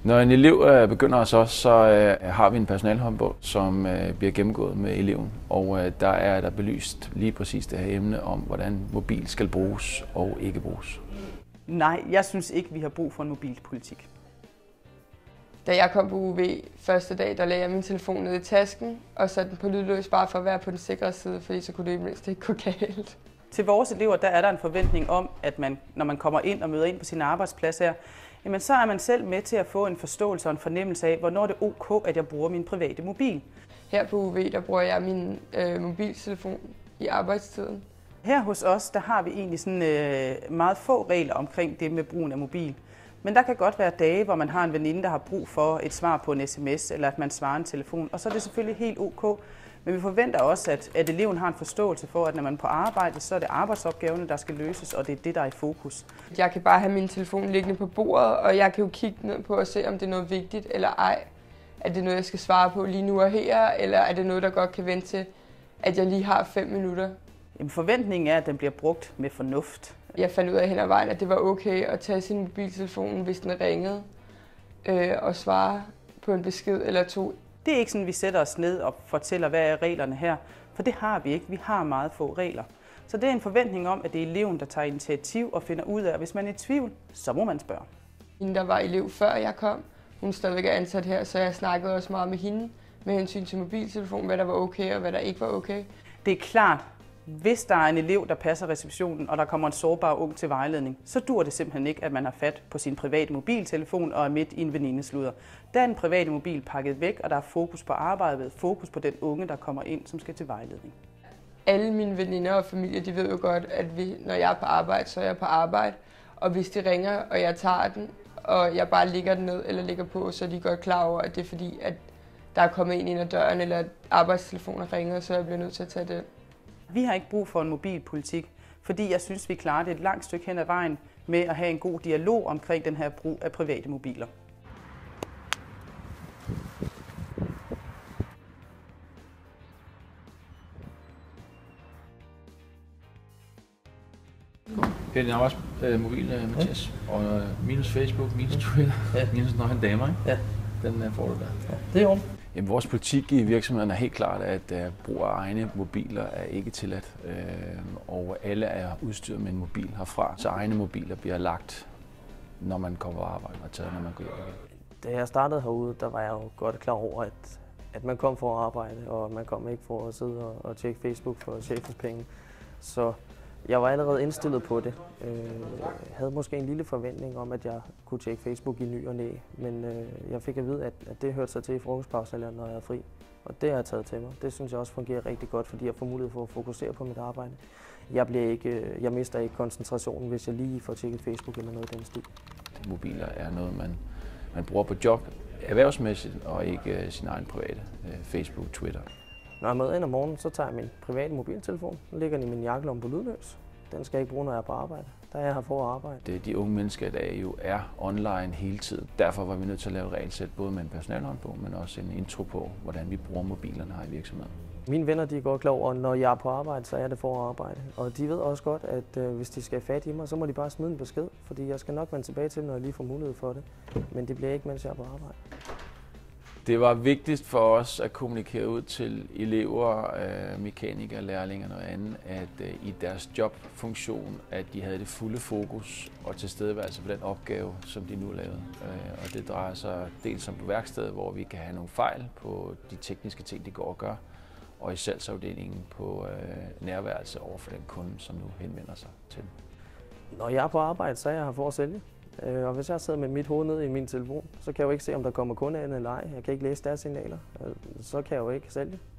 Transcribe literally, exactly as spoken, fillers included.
Når en elev øh, begynder hos os, så øh, har vi en personalehåndbog, som øh, bliver gennemgået med eleven. Og øh, der er der belyst lige præcis det her emne om, hvordan mobil skal bruges og ikke bruges. Nej, jeg synes ikke, vi har brug for en mobilpolitik. Da jeg kom på U V første dag, der lagde jeg min telefon ned i tasken og satte den på lydløs bare for at være på den sikre side, fordi så kunne det mindst ikke gå galt. Til vores elever der er der en forventning om, at man, når man kommer ind og møder ind på sin arbejdsplads her, jamen så er man selv med til at få en forståelse og en fornemmelse af, hvornår det er ok, at jeg bruger min private mobil. Her på U V der bruger jeg min øh, mobiltelefon i arbejdstiden. Her hos os der har vi egentlig sådan, øh, meget få regler omkring det med brugen af mobil. Men der kan godt være dage, hvor man har en veninde, der har brug for et svar på en sms, eller at man svarer en telefon, og så er det selvfølgelig helt ok. Men vi forventer også, at, at eleven har en forståelse for, at når man er på arbejde, så er det arbejdsopgaverne, der skal løses, og det er det, der er i fokus. Jeg kan bare have min telefon liggende på bordet, og jeg kan jo kigge ned på og se, om det er noget vigtigt eller ej. Er det noget, jeg skal svare på lige nu og her, eller er det noget, der godt kan vente til, at jeg lige har fem minutter? Jamen, forventningen er, at den bliver brugt med fornuft. Jeg fandt ud af hen ad vejen, at det var okay at tage sin mobiltelefon, hvis den ringede, øh, og svare på en besked eller to. Det er ikke sådan, at vi sætter os ned og fortæller, hvad er reglerne her, for det har vi ikke. Vi har meget få regler. Så det er en forventning om, at det er eleven, der tager initiativ og finder ud af, at hvis man er i tvivl, så må man spørge. Hende, der var elev før jeg kom, hun stadigvæk er ansat her, så jeg snakkede også meget med hende med hensyn til mobiltelefon, hvad der var okay og hvad der ikke var okay. Det er klart, hvis der er en elev, der passer receptionen, og der kommer en sårbar ung til vejledning, så dur det simpelthen ikke, at man har fat på sin private mobiltelefon og er midt i en venindesludder. Der er den private mobil pakket væk, og der er fokus på arbejdet, fokus på den unge, der kommer ind, som skal til vejledning. Alle mine veninder og familie, de ved jo godt, at vi, når jeg er på arbejde, så er jeg på arbejde. Og hvis de ringer, og jeg tager den, og jeg bare ligger den ned eller ligger på, så er de godt klar over, at det er fordi, at der er kommet en ind ad døren, eller at arbejdstelefonen ringer, så jeg bliver nødt til at tage den. Vi har ikke brug for en mobilpolitik, fordi jeg synes, vi klarer det et langt stykke hen ad vejen med at have en god dialog omkring den her brug af private mobiler. Det er din arbejdsmobil, øh, Mathias, ja. Og øh, minus Facebook, minus Twitter, ja. Minus når han damer, ikke? Ja. Den øh, får du der. Ja, det er jo. Jamen, vores politik i virksomheden er helt klart, at uh, brug af egne mobiler er ikke tilladt, uh, og alle er udstyret med en mobil herfra, så egne mobiler bliver lagt, når man kommer på arbejde og taget, når man går hjem igen. Da jeg startede herude, der var jeg jo godt klar over, at, at man kom for at arbejde, og man kom ikke for at sidde og, og tjekke Facebook for chefens penge. Så jeg var allerede indstillet på det. Jeg øh, havde måske en lille forventning om, at jeg kunne tjekke Facebook i ny og næ, men øh, jeg fik at vide, at, at det hørte sig til i frokostpausen, eller når jeg er fri. Og det har jeg taget til mig. Det synes jeg også fungerer rigtig godt, fordi jeg får mulighed for at fokusere på mit arbejde. Jeg, bliver ikke, jeg mister ikke koncentrationen, hvis jeg lige får tjekket Facebook eller noget i den stil. Mobiler er noget, man, man bruger på job erhvervsmæssigt, og ikke uh, sin egen private uh, Facebook, Twitter. Når jeg møder ind om morgenen, så tager jeg min private mobiltelefon, den ligger den i min jakkelomme på lydløs. Den skal jeg ikke bruge, når jeg er på arbejde. Der er jeg her for at arbejde. Det, de unge mennesker i dag jo er online hele tiden. Derfor var vi nødt til at lave et regelsæt, både med en personalhåndbog, men også en intro på, hvordan vi bruger mobilerne her i virksomheden. Mine venner de er godt klar over, at når jeg er på arbejde, så er det for at arbejde. Og de ved også godt, at øh, hvis de skal have fat i mig, så må de bare smide en besked, fordi jeg skal nok vende tilbage til, når jeg lige får mulighed for det. Men det bliver ikke, mens jeg er på arbejde. Det var vigtigst for os at kommunikere ud til elever, mekanikere, lærlinge og noget andet, at i deres jobfunktion, at de havde det fulde fokus og tilstedeværelse på den opgave, som de nu lavede. Og det drejer sig dels om på værkstedet, hvor vi kan have nogle fejl på de tekniske ting, de går og gør, og i salgsafdelingen på nærværelse over for den kunde, som nu henvender sig til. Når jeg er på arbejde, så er jeg her for at sælge. Og hvis jeg sidder med mit hoved ned i min telefon, så kan jeg jo ikke se, om der kommer kunder ind eller ej. Jeg kan ikke læse deres signaler, så kan jeg jo ikke sælge.